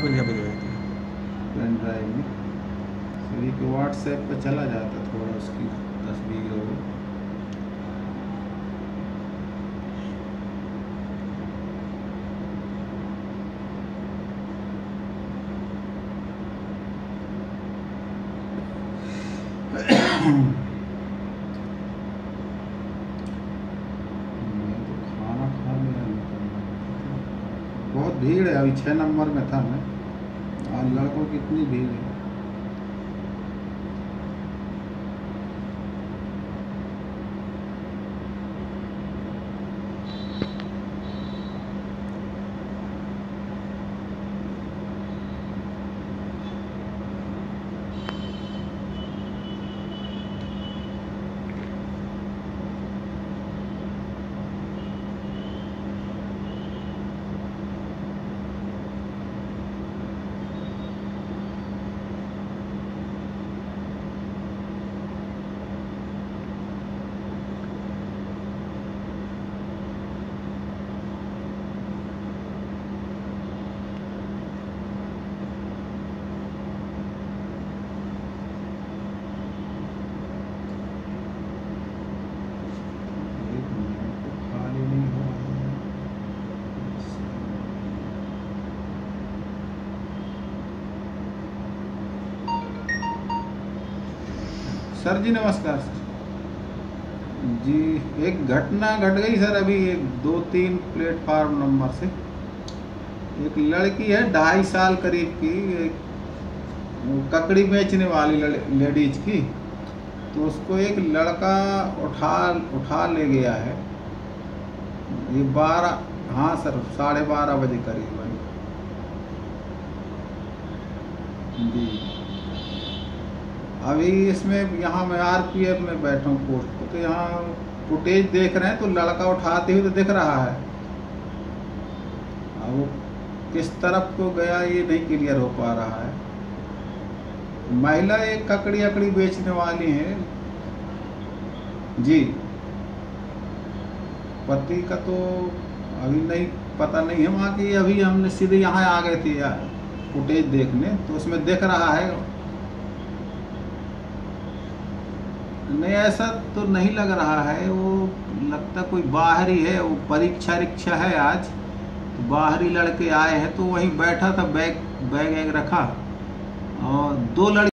बढ़िया भिजवाई थी। Pen drive में श्री के व्हाट्सएप पे चला जाता, थोड़ा उसकी तस्वीर हो गई। बहुत भीड़ है, अभी 6 नंबर में था मैं, और लड़कों की इतनी भीड़ है। सर जी नमस्कार सर जी। एक घटना घट गई सर अभी, एक 2-3 प्लेटफार्म नंबर से। एक लड़की है 2.5 साल करीब की, एक ककड़ी बेचने वाली लेडीज की, तो उसको एक लड़का उठा ले गया है। ये 12, हाँ सर 12:30 बजे करीब जी। अभी इसमें यहाँ मैं RPF में बैठा हूँ पोस्ट पे, तो यहाँ फुटेज देख रहे हैं तो लड़का उठाते हुए तो दिख रहा है, अब वो किस तरफ को गया ये नहीं क्लियर हो पा रहा है। महिला एक ककड़ी बेचने वाली है जी। पति का तो अभी नहीं पता नहीं है वहाँ की, अभी हमने सीधे यहाँ आ गए थे यार फुटेज देखने, तो उसमें दिख रहा है। नहीं ऐसा तो नहीं लग रहा है, वो लगता कोई बाहरी है, वो परीक्षा है आज, तो बाहरी लड़के आए हैं, तो वहीं बैठा था, बैग रखा और 2 लड़के